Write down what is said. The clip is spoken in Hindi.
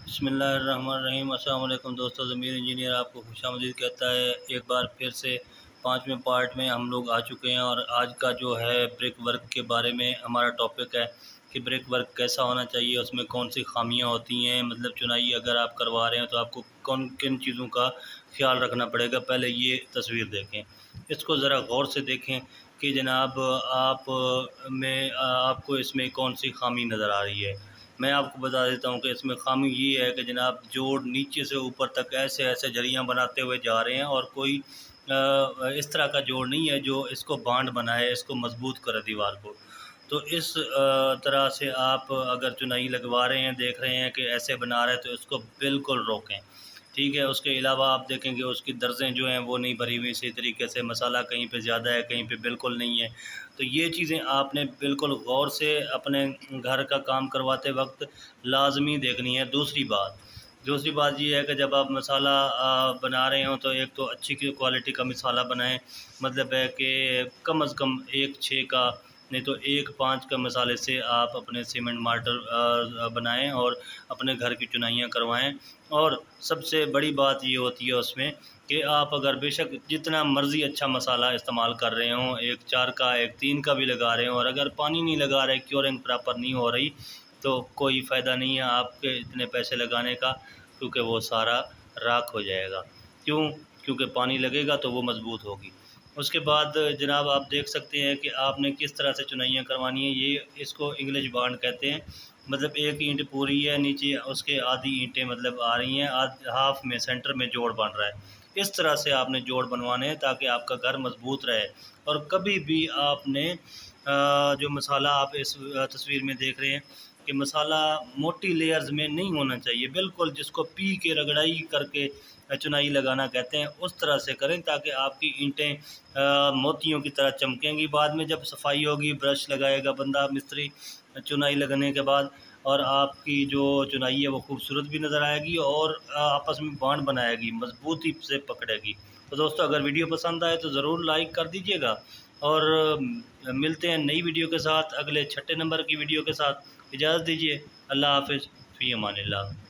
बिस्मिल्लाहिर्रहमानिर्रहीम। अस्सलाम वालेकुम दोस्तों, ज़मीर इंजीनियर आपको खुशामदीद कहता है। एक बार फिर से 5वें पार्ट में हम लोग आ चुके हैं और आज का जो है ब्रिक वर्क के बारे में हमारा टॉपिक है कि ब्रिक वर्क कैसा होना चाहिए, उसमें कौन सी खामियां होती हैं। मतलब चुनाई अगर आप करवा रहे हैं तो आपको कौन किन चीज़ों का ख्याल रखना पड़ेगा। पहले ये तस्वीर देखें, इसको ज़रा गौर से देखें कि जनाब आपको इसमें कौन सी खामी नज़र आ रही है। मैं आपको बता देता हूँ कि इसमें खामी ये है कि जनाब जोड़ नीचे से ऊपर तक ऐसे ऐसे जरियाँ बनाते हुए जा रहे हैं और कोई इस तरह का जोड़ नहीं है जो इसको बांध बनाए, इसको मजबूत करे दीवार को। तो इस तरह से आप अगर चुनाई लगवा रहे हैं, देख रहे हैं कि ऐसे बना रहे हैं, तो इसको बिल्कुल रोकें। ठीक है। उसके अलावा आप देखेंगे उसकी दर्जें जो हैं वो नहीं भरी हुई सही तरीके से, मसाला कहीं पे ज़्यादा है, कहीं पे बिल्कुल नहीं है। तो ये चीज़ें आपने बिल्कुल गौर से अपने घर का काम करवाते वक्त लाजमी देखनी है। दूसरी बात ये है कि जब आप मसाला बना रहे हो तो एक तो अच्छी क्वालिटी का मसाला बनाएं। मतलब है कि कम अज़ कम 1-6 का, नहीं तो 1-5 का मसाले से आप अपने सीमेंट मार्टर बनाएं और अपने घर की चुनाइयाँ करवाएं। और सबसे बड़ी बात ये होती है उसमें कि आप अगर बेशक जितना मर्ज़ी अच्छा मसाला इस्तेमाल कर रहे हों, 1-4 का 1-3 का भी लगा रहे हों, और अगर पानी नहीं लगा रहे, क्योरिंग प्रॉपर नहीं हो रही, तो कोई फ़ायदा नहीं है आपके इतने पैसे लगाने का, क्योंकि वो सारा राख हो जाएगा। क्यों? क्योंकि पानी लगेगा तो वो मज़बूत होगी। उसके बाद जनाब आप देख सकते हैं कि आपने किस तरह से चुनाइयाँ करवानी है। ये इसको इंग्लिश बांड कहते हैं। मतलब एक ईंट पूरी है, नीचे उसके आधी ईंटें मतलब आ रही हैं, हाफ में सेंटर में जोड़ बन रहा है। इस तरह से आपने जोड़ बनवाने हैं ताकि आपका घर मजबूत रहे। और कभी भी आपने जो मसाला आप इस तस्वीर में देख रहे हैं कि मसाला मोटी लेयर्स में नहीं होना चाहिए, बिल्कुल जिसको पी के रगड़ाई करके चुनाई लगाना कहते हैं, उस तरह से करें ताकि आपकी ईंटें मोतियों की तरह चमकेंगी। बाद में जब सफाई होगी, ब्रश लगाएगा बंदा मिस्त्री चुनाई लगने के बाद, और आपकी जो चुनाई है वो खूबसूरत भी नज़र आएगी और आपस में बांध बनाएगी, मजबूती से पकड़ेगी। तो दोस्तों, अगर वीडियो पसंद आए तो ज़रूर लाइक कर दीजिएगा और मिलते हैं नई वीडियो के साथ, अगले 6 नंबर की वीडियो के साथ। इजाज़त दीजिए। अल्लाह हाफ़िज़, फ़ी अमानिल्लाह।